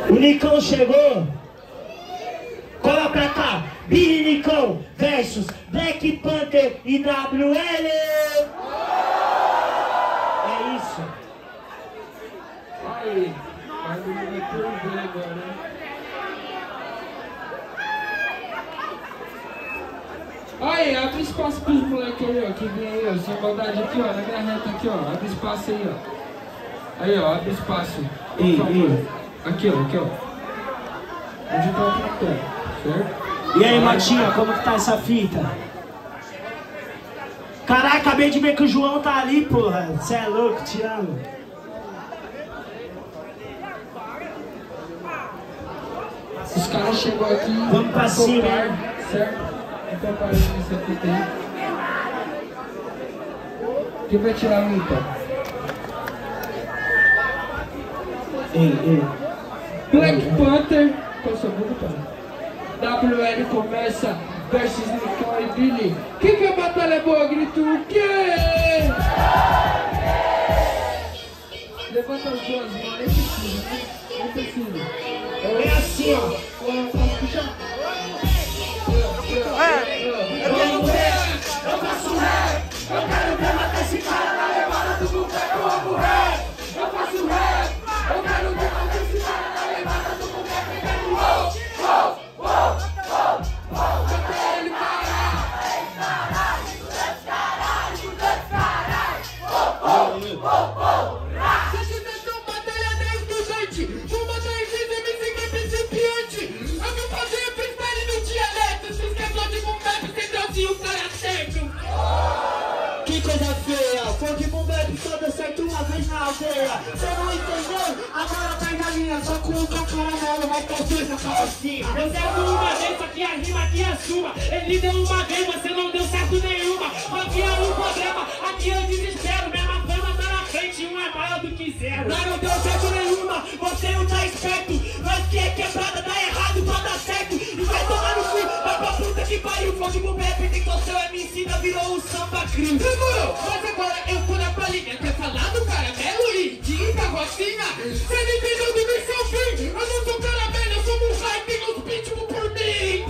O Nicão chegou. Cola pra cá. Billy Nicão versus Black Panther e WL. É isso. Aí. Mas não vai ter um ver agora, né? Aí, abre espaço pros moleques aí, ó, que vem aí, ó, sem maldade aqui, ó, na minha reta aqui, ó, abre espaço aí, ó. Aí, ó, abre espaço. Ei. Aqui, ó, aqui, ó. Onde tá o plateia, certo? E aí, Matinha, como que tá essa fita? Caralho, acabei de ver que o João tá ali, porra. Cê é louco, te amo. Os caras chegou aqui. Vamos pra cima, certo? Então parece nessa fita aí. Quem vai tirar o ímpar? Ei. Black Panther. Qual é o seu grupo, WL começa versus Nicole e Billy. Quem que a batalha é boa? Grita o quê? Levanta as duas mãos, nem precisa, né? Nem precisa. É assim, ó. Puxa. Eu faço rap, eu quero ver matar esse cara na levada do boteco, eu amo rap. Eu faço rap, eu quero ver matar esse cara na levada do boteco, e quero até ele parar. Se tivesse uma batalha da estudante, vou matar esses MC que é principiante. Eu vou fazer freestyle no dialeto, se esqueceu de bombep, você trouxe o cara certo. Que coisa feia, funk boom bap só deu certo uma vez na aldeia. Cê não entendeu? Agora tá na linha, só com o caramelo, mas talvez na carrocinha. Deu certo uma vez, só que a rima aqui é sua. Ele deu uma vez, você não deu certo nenhuma. Aqui é um problema, aqui eu desespero. Minha fama tá na frente, um é maior do que zero. Nós não deu certo nenhuma, você não tá esperto. Nós que é quebrada, tá errado, só dá certo. E vai tomar no cu, vai pra puta que pariu. Funk boom bap, tentou seu MC, virou um samba crio. Demorou, mas agora eu tô na palhinha. Quer falar do caramelo e de carrocinha? Cê não entendeu do meu seu fim. Eu não sou caramelo, eu sou um raio, tem uns pitbull por mim.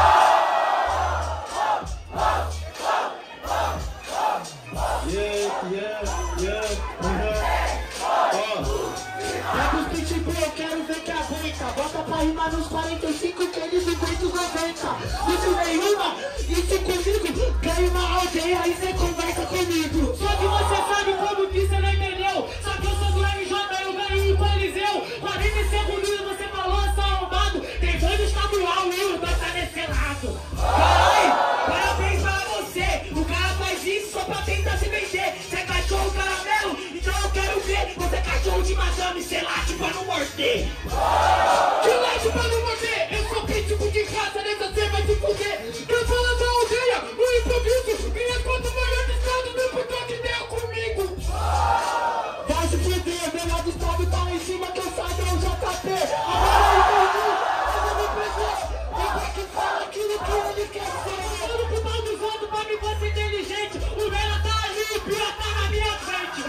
Pega os pitbull, eu quero ver que aguenta. Bota pra rimar nos 45 que eles inventam os 90. Isso nenhuma, isso comigo. Ganha uma aldeia e cê conversa comigo. Só que você sabe como que você não entendeu. Só que eu sou do MJ, eu ganho o Coliseu. 40 segundos e você falou só arrombado. Tem dois estadual e o dois tá nesse lado. Caralho, parabéns pra você. O cara faz isso só pra tentar se vender. Você é cachorro caramelo, então eu quero ver. Você é cachorro de madame, cê late pra não morder. Que late pra não morder? Eu sou pitbull de raça, nessa cê vai se fuder. Quem fala da aldeia, no improviso. Minhas contas maior do estado, meu puto que deu comigo. Vai se fuder, melhor do estado tá lá em cima que eu saiba é o JP. Agora eu entendi, eu que fala aquilo que ele quer ser. Eu não fui mal dos outros pra mim fosse inteligente. O Vela tá ali, o Pira tá na minha frente.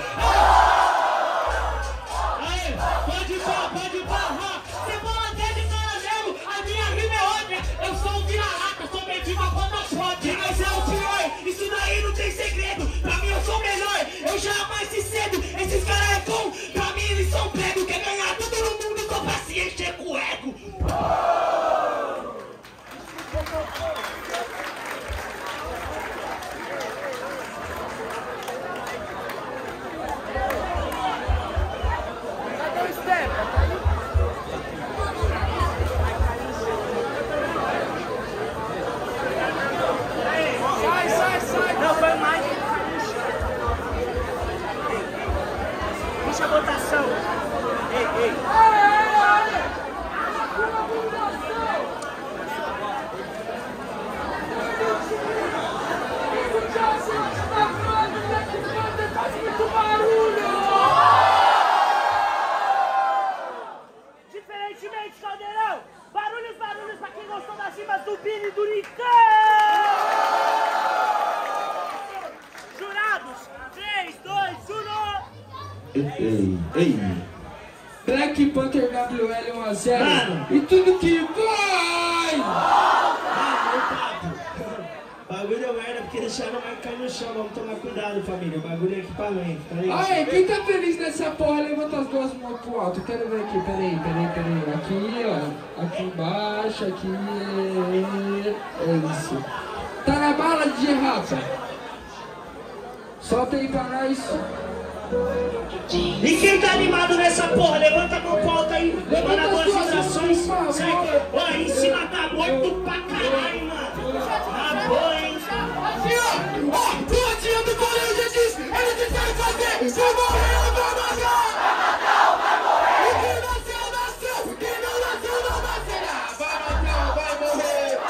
Aí, pode ir pra, Você fala até de caramelo, a minha rima é óbvia. Eu sou um vira-lata, sou mediva quando pode. Mas é o pior, isso daí não tem segredo. Pra mim eu sou melhor, eu jamais se cedo. Esses caras é bom, pra mim eles são prego. Quer ganhar todo mundo, tô paciente, é com o ego. Não, foi mais. Puxa a votação. Ei. Diferentemente, Caldeirão, barulhos pra quem gostou das rimas do Billy e do Nicão! Jurados, 3, 2, 1... Black Panther WL 1 a 0. Mano. E tudo que vai! O bagulho é merda porque deixaram o Mike cair no chão. Vamos tomar cuidado, família. O bagulho é equipamento, tá ligado? Aí, quem tá feliz nessa porra, levanta as duas mãos pro alto. Quero ver aqui, peraí. Aqui, ó. Aqui embaixo, aqui. É isso. Tá na bala, DJ Rafa? Solta aí pra nós. E quem tá animado nessa porra, levanta a mão pro alto aí. Manda boas vibrações. Certo? Ó, em cima tá morto pra caralho, mano. Tá bom, hein? Ó, o dia do goleiro já disse, ele disse que vai fazer. Se eu morrer, eu vou matar. Vai morrer. E quem nasceu, nasceu. Quem não nasceu, não nascerá. Vai matar, vai morrer.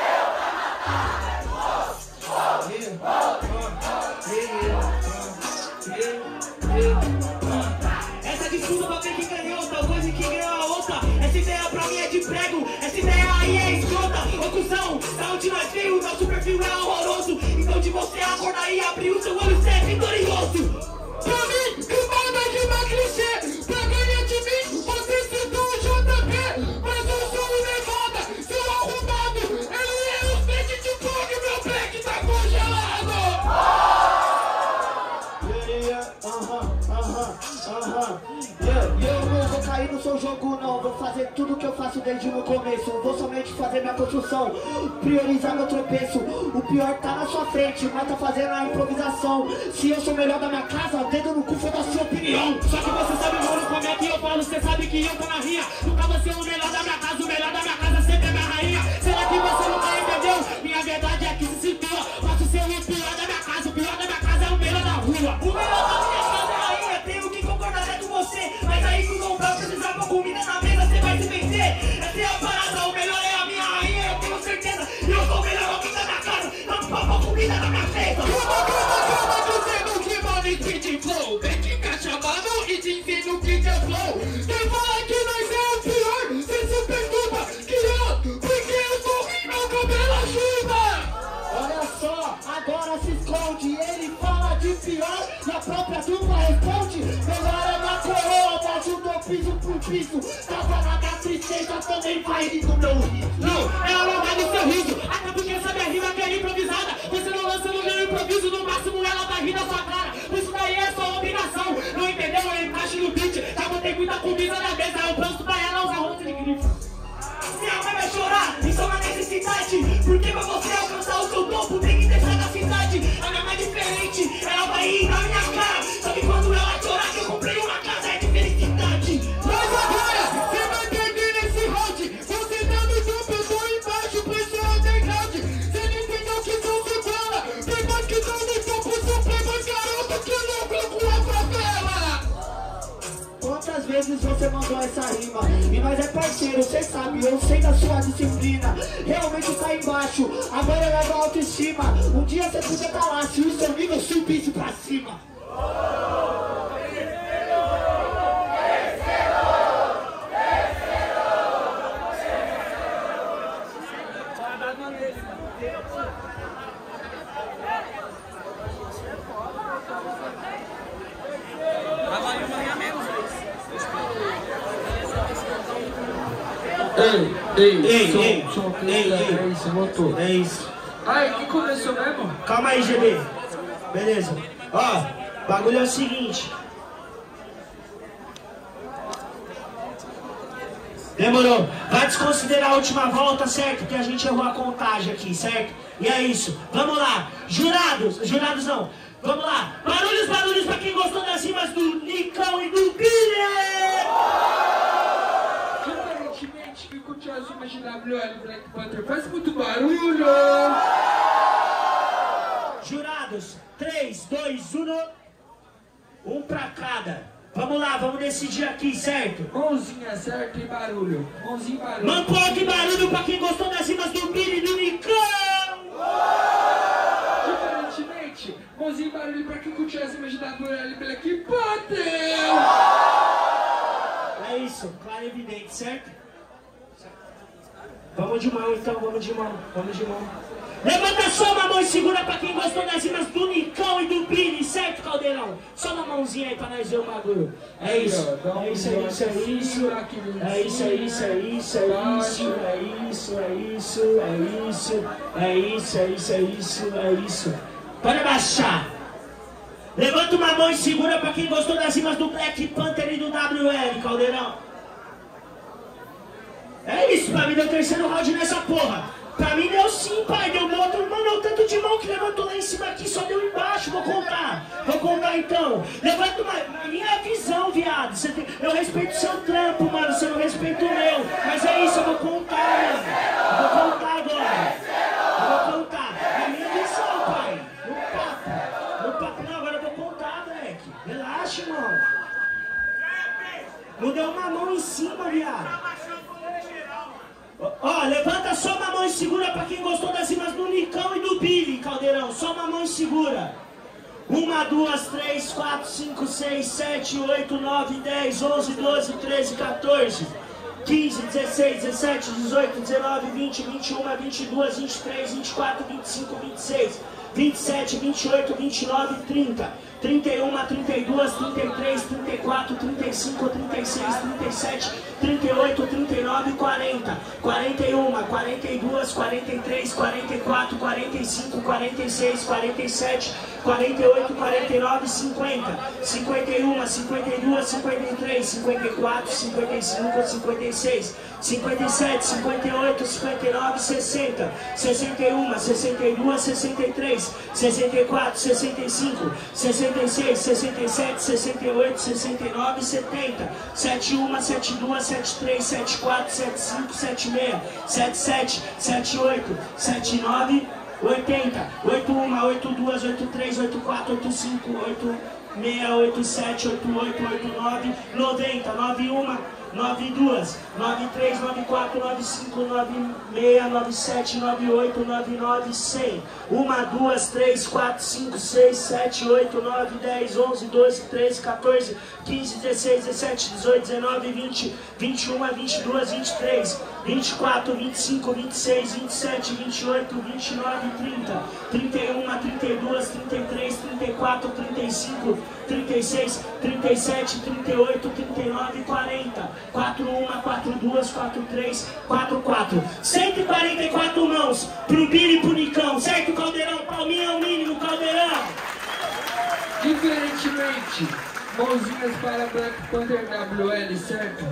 Essa disputa pra ver que ganhou, talvez que ganhou a outra. Essa ideia pra mim é de prego, essa ideia aí é escrota. Ô cuzão, da onde nós veio, nosso perfil é horroroso. Então de você acordar e abrir o seu olho, cê é vitorioso. Pra mim, que manda de uma clichê. Pra ganhar de mim, você citou o JP. Mas eu sou o Nevada, seu arrumado. Ele é o fake de fogo, meu black tá congelado. Eu não vou cair no seu jogo não. Vou fazer tudo que eu faço desde o começo. Vou somente fazer minha construção, priorizar meu tropeço. O pior tá na sua frente, mas tá fazendo a improvisação. Se eu sou o melhor da minha casa, o dedo no cu foi da sua opinião. Só que você sabe, mano, como é que eu falo. Cê sabe que eu tô na rinha. Nunca vou ser o melhor da minha casa. O melhor da minha casa sempre é minha rainha. Será que você nunca entendeu? Minha verdade é que se situa. Posso ser o pior da minha casa. O pior da minha casa é o melhor da rua. O melhor da minha casa é a rainha. Tenho que concordar com você. Mas aí que não vai precisar com comida na mesa, você vai se vencer. Essa é a parada. O melhor é a minha rainha, eu tenho certeza. E eu sou o melhor homem da minha casa. Não papa comida na minha mesa. Calma, dizendo que mano e kid flow. Vem que caixa, mano, e te ensino o que é flow. Quem fala que nós é o pior, cê se perturba. Que eu, porque eu sou ruim, meu cabelo ajuda. Olha só, agora se esconde. Ele fala de pior e a própria dupla responde. Melhor é na coroa, me ajudou piso por piso. Tava na minha tristeza, também vai rir do meu riso. Não, ela não vai no seu riso. Até porque sabe a rima que é improvisada. Você não lança no meu improviso, no máximo ela vai rir da sua cara. Isso daí é só obrigação. Não entendeu? Eu encaixo no beat. Já botei muita comida na mesa. Eu posto pra ela usar roupa de grife. Se a mãe vai chorar, isso é uma necessidade. Porque pra você alcançar o seu topo, tem que deixar na cidade. A minha mãe é diferente, ela vai rir na minha cara. Só que quando ela chorar que eu comprei uma casa, é de felicidade. Mas agora, cê vai perder nesse round. Você tá no topo, eu tô embaixo, pois sou underground. Cê não entendeu que são sequela. Playboys que tão no topo, são playboys garoto que lucram com a favela. Quantas vezes você mandou essa rima? E nós é parceiro, cê sabe, eu sei da sua disciplina. Realmente tá embaixo, agora leva a autoestima. Um dia você podia estar lá, se o seu nível subisse pra cima. Ei, isso, voltou. É isso. Aí, que começou mesmo? Calma aí, GB. Beleza. Ó, bagulho é o seguinte. Demorou. Vai desconsiderar a última volta, certo? Que a gente errou a contagem aqui, certo? E é isso. Vamos lá. Jurados não. Vamos lá. Barulhos pra quem gostou das rimas do Nicão e do Billy. Diferentemente que curtiu as rimas de WL Black Panther, faz muito barulho. Jurados, 3, 2, 1. Um pra cada. Vamos lá, vamos decidir aqui, certo? Mãozinha certa e barulho. Mãozinha e barulho. Mampou de barulho pra quem gostou das rimas do Billy e do Nicão! Diferentemente, mãozinha e barulho pra quem curtiu as rimas de WL Black Panther! É isso, claro e evidente, certo? Vamos de mão então, vamos de mão. Levanta só uma mão e segura pra quem gostou das rimas do Nicão e do Billy, certo, Caldeirão? Só uma mãozinha aí pra nós ver o bagulho. É isso, é isso, é isso, é isso. É isso, é isso, é isso, é isso, é isso, é isso, é isso, é isso, é isso, é isso, é isso. Pode abaixar. Levanta uma mão e segura pra quem gostou das rimas do Black Panther e do WL, Caldeirão. É isso, pra mim deu terceiro round nessa porra. Pra mim deu sim, pai, deu outro, mano, o tanto de mão que levantou lá em cima aqui, só deu embaixo, vou contar então. Levanta a minha visão, viado, eu respeito o seu trampo, mano, você não respeita o meu, mas é isso, eu vou contar, mano, eu vou contar agora, eu vou contar, a minha visão, pai, no papo, não, agora eu vou contar, moleque, relaxa, irmão, não deu uma mão em cima, viado. Ó, levanta só uma mão e segura pra quem gostou das rimas do Nicão e do Billy, Caldeirão. Só uma mão e segura. 1, 2, 3, 4, 5, 6, 7, 8, 9, 10, 11, 12, 13, 14, 15, 16, 17, 18, 19, 20, 21, 22, 23, 24, 25, 26, 27, 28, 29, 30. 31, 32, 33, 34, 35, 36, 37, 38, 39, 40, 41, 42, 43, 44, 45, 46, 47, 48, 49, 50, 51, 52, 53, 54, 55, 56, 57, 58, 59, 60, 61, 62, 63, 64, 65, 66, 67, 68, 69, 70, 71, 72, 73, 74, 75, 76, 77, 78, 79, 80, 81, 82, 83, 84, 85, 86, 87, 88, 89, 90, 91, 92, 93, 94, 95, 96, 97, 98, 99, 100. 1, 2, 3, 4, 5, 6, 7, 8, 9, 10, 11, 12, 13, 14, 15, 16, 17, 18, 19, 20, 21, 22, 23, 24, 25, 26, 27, 28, 29, 30, 31, 32, 33, 34, 35, 36, 37, 38, 39, 40. 41, 42, 43, 44. 144 mãos pro Billy e pro Nicão, certo, Caldeirão? Palminha é o mínimo, Caldeirão. Diferentemente, mãozinhas para Black Panther WL, certo?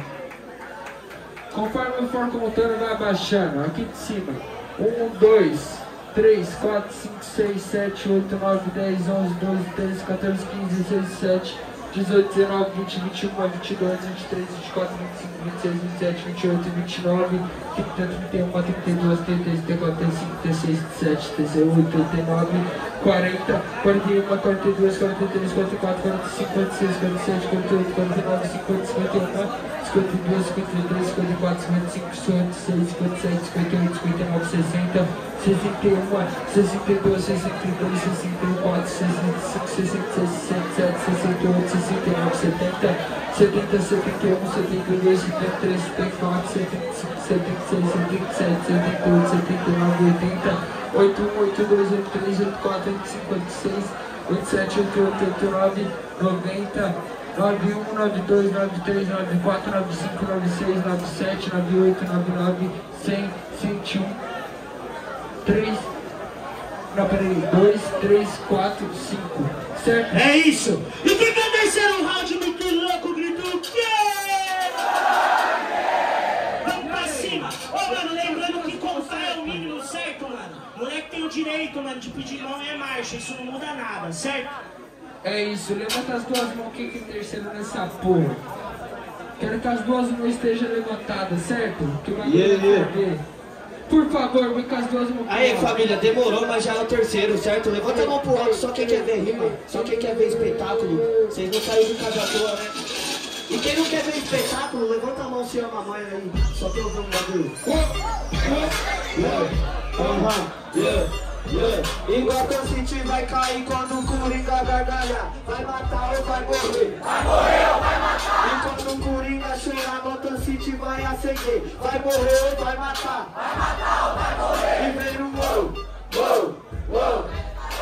Conforme eu for contando, vai abaixando. Aqui de cima. 1, 2, 3, 4, 5, 6, 7, 8, 9, 10, 11, 12, 13, 14, 15, 16, 17, 18, 19, 20, 21, 22, 23, 24, 25, 26, 27, 28, 29, 30, 31, 32, 33, 34, 35, 36, 37, 38, 39, 40, 41, 42, 43, 44, 45, 46, 47, 48, 49, 50, 51, 52, 53, 54, 55, 56, 57, 58, 59, 60, 61, 62, 63, 64, 65, 66, 67, 68, 69, 70, 70, 71, 72, 73, 74, 75, 76, 77, 78, 79, 80, 81, 82, 83, 84, 85, 86, 87, 88, 89, 90, 91, 92, 93, 94, 95, 96, 97, 98, 99, 100, 101, 3, não, peraí, 2, 3, 4, 5, certo? É isso! E quem vai descer um round muito louco, grita o quê? Vamos pra cima! Ô, mano, lembrando que contar é o mínimo, certo, mano? O moleque tem o direito, mano, de pedir mão e é marcha, isso não muda nada, certo? É isso, levanta as duas mãos, quem que é terceiro nessa porra? Quero que as duas mãos estejam levantadas, certo? Que vai ver. Por favor, vem com as duas mãos. Aí, família, demorou, mas já é o terceiro, certo? Levanta a mão pro alto, só quem quer ver rima, só quem quer ver espetáculo. Vocês não saíram de casa à toa, né? E quem não quer ver espetáculo, levanta a mão se ama a mãe aí. Só que eu vou um bagulho. Igual que eu senti vai cair quando o Coringa gargalha. Vai matar ou vai morrer? Vai morrer ou vai matar? E quando o Coringa chegar, bota grafite vai acender. Vai morrer ou vai matar? Vai matar ou vai morrer? E vem no uou, uou, uou.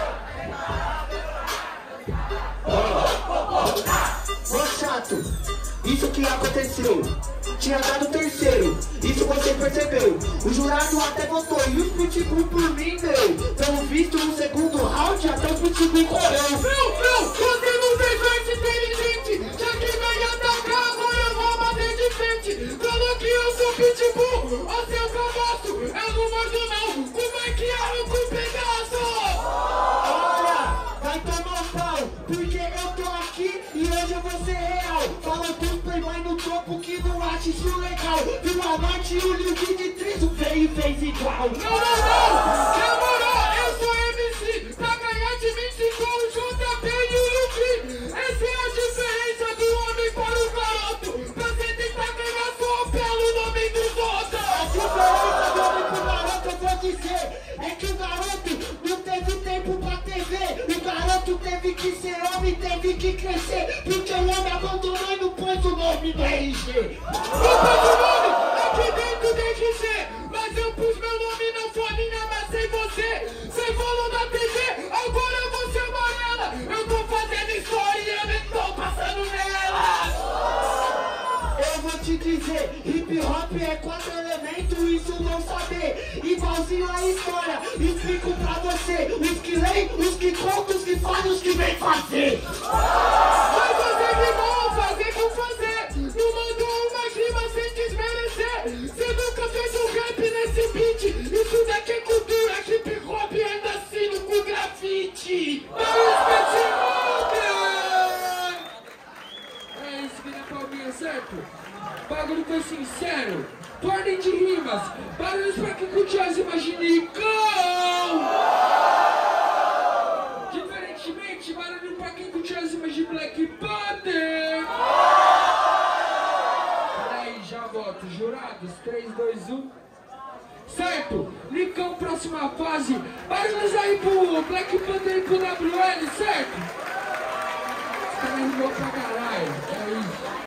Ô chato, isso que aconteceu. Tinha dado terceiro, isso você percebeu. O jurado até votou e os pitbull por mim deu. Pelo visto no segundo round até o pitbull correu. Não, você não defende inteligente. Já que ganha da casa, eu vou bater de frente. Falou que eu sou pitbull, ó seu cavaço. Eu não mordo não, como é que arranco um pedaço? Olha, vai tomar um pau, porque eu tô aqui e hoje eu vou ser real. Fala dos playboy no topo que não acha isso legal. Viu a Norte e o Lil de Triso veio e fez igual. Não, demorou, eu sou MC. Pra ganhar de mim ficou o JP e o Luffy. Essa é a diferença do homem para o garoto. Pra você tentar ganhar só pelo nome dos outros. A diferença do homem pro garoto eu vou dizer é que o garoto não teve tempo pra TV. O garoto teve que ser homem, teve que crescer. Porque o homem abandonou e não pôs o nome no RG. Não pôs o nome, aqui dentro tem que ser. Mas eu pus meu nome na folhinha, mas sem você. Você falou na TV, agora eu vou ser amarela. Eu tô fazendo história e eu nem tô passando nela. Eu vou te dizer, hip hop é 4 elementos, isso não saber. Igualzinho a história, explico pra você. Os que leem, os que contam, os que fazem, os que vem fazer. Vai fazer de bom, fazer com fazer. Não mandou uma rima sem desmerecer. Você nunca fez um rap nesse beat. Isso daqui é cultura, hip hop ainda assino com grafite. É isso que na palminha, certo? Bagulho foi sincero. Ordem de rimas. Barulhos pra quem curte as imaginicão. Diferentemente, barulho pra quem curte as imagens de Black Panther. Peraí, já volto. Jurados, 3, 2, 1. Certo? Licão, próxima fase. Barulhos aí pro Black Panther e pro WL, certo?